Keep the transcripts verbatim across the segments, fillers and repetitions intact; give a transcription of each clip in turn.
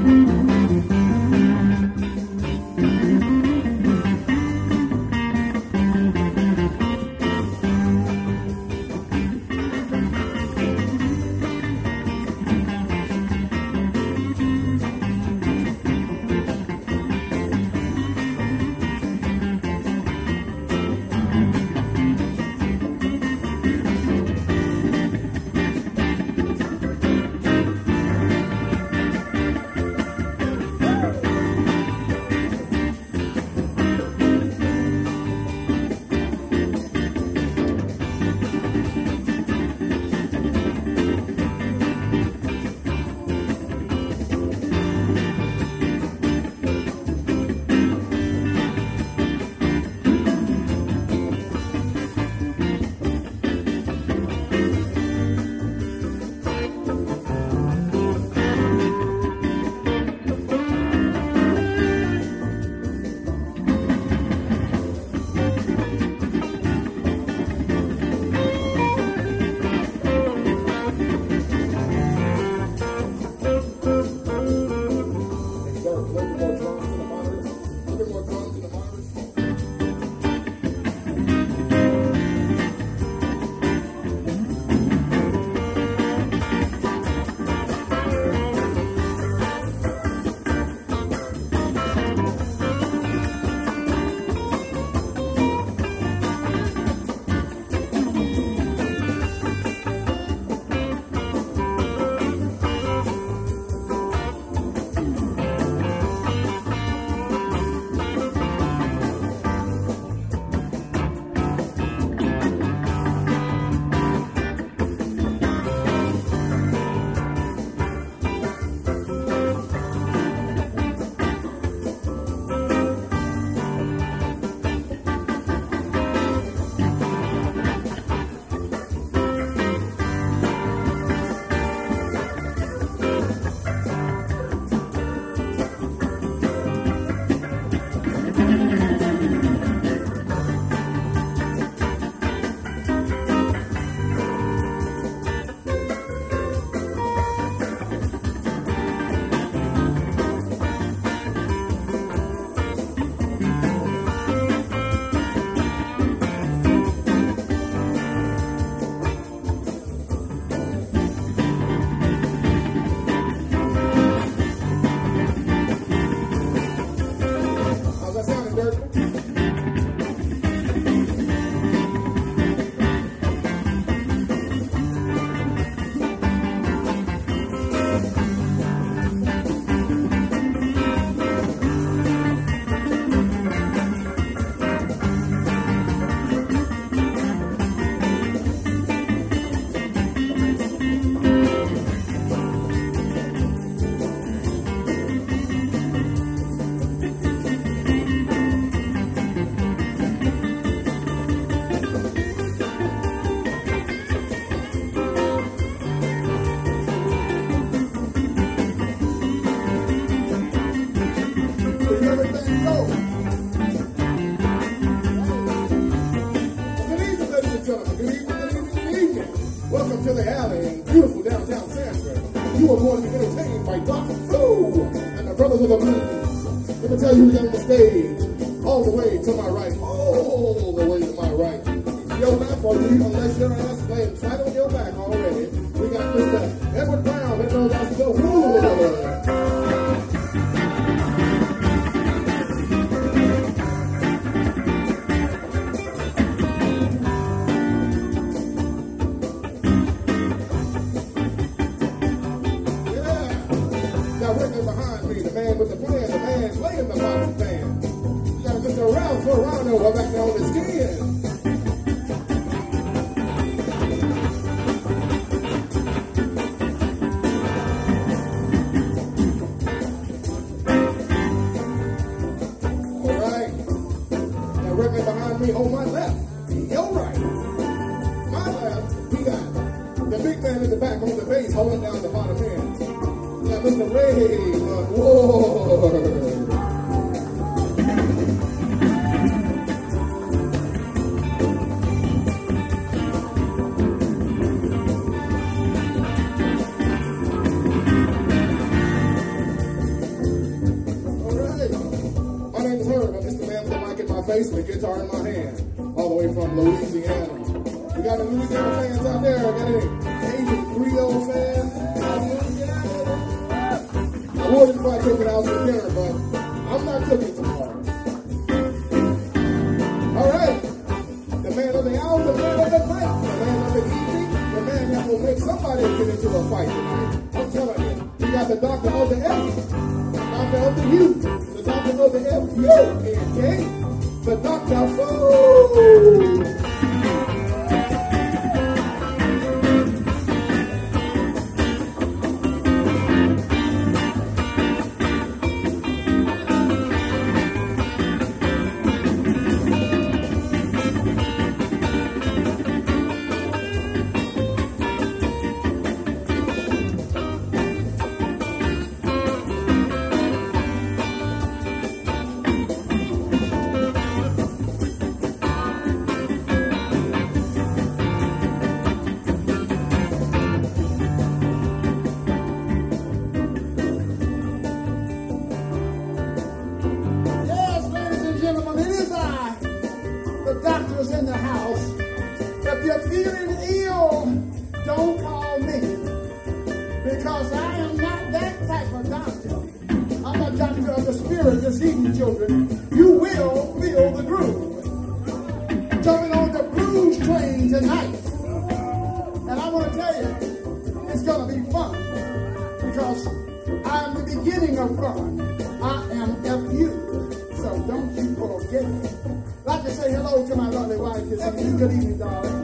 to the alley in beautiful downtown Sanford. You were born to be entertained by Doctor Fu and the Brothers of the Blues. Let me tell you who's on the stage. All the way to my right. All the way to my right. Your left, or you unless your ass laying flat on your back already. We got Mister Edward Brown that knows how to go. Woo! Behind me, the man with the plan, the man playing the boxing band. You got Mister Ralph Serrano back there on the skin. All right. Now right behind me on my left, your right. My left, we got the big man in the back on the bass holding down the bottom end. Yeah, Mister Ray, whoa. bass and the guitar in my hand, all the way from Louisiana. We got any Louisiana fans out there? Got any Asian Creole fans? I would invite cooking out for dinner, but I'm not cooking tomorrow. All right. The man of the hour, the man of the night, the man of the evening, the man that will make somebody get into a fight tonight. I'm telling you. We got the doctor of the F, the doctor of the U, the doctor of the F U, okay? The doctor of food. In the house. If you're feeling ill, don't call me, because I am not that type of doctor. I'm a doctor of the spirit this evening, children. You will feel the groove. Jumping on the blues train tonight. And I want to tell you, it's going to be fun, because I am the beginning of fun. I am F U, so don't you forget it. I'd like to say hello to my lovely wife this evening. Good evening, darling.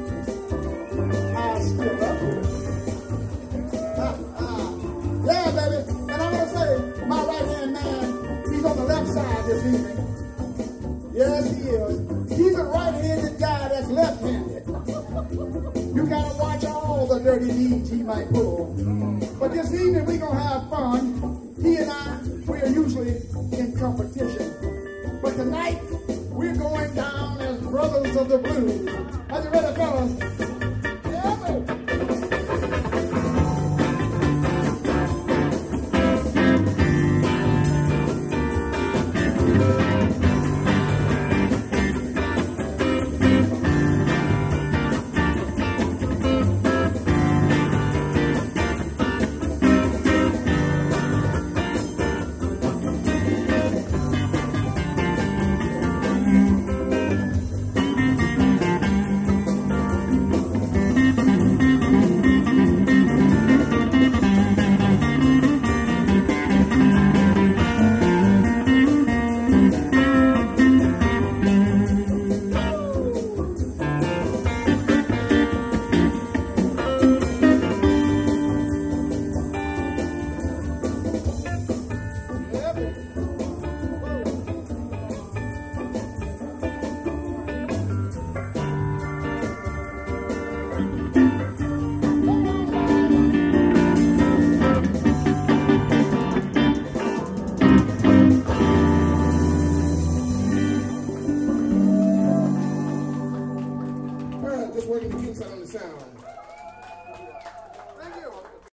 I still love you. Ah, ah. Yeah, baby. And I'm going to say, my right-hand man, he's on the left side this evening. Yes, he is. He's a right-handed guy that's left-handed. You got to watch all the dirty deeds he might pull. But this evening, we're going to have fun. He and I, we are usually in competition. But tonight, we're going down as brothers of the blues. Are you ready, fellas? Yeah, baby. Just working the kinks out on the sound.